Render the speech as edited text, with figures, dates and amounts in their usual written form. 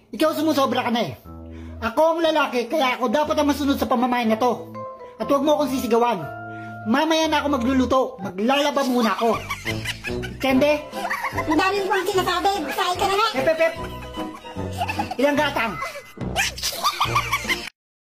ikaw sumusobra ka na eh. Ako ang lalaki, kaya ako dapat ang masunod sa pamamayan na to. At huwag mo akong sisigawan. Mamaya na ako magluluto. Maglalaba muna ako. Kende? Ang dami mo pang sinasabi. Magsahin ka na nga. Pep. Ilang gatang?